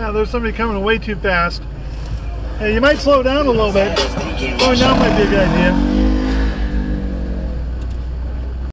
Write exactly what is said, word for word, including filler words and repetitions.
Now there's somebody coming way too fast. Hey, you might slow down a little bit. Slowing down might be a good idea.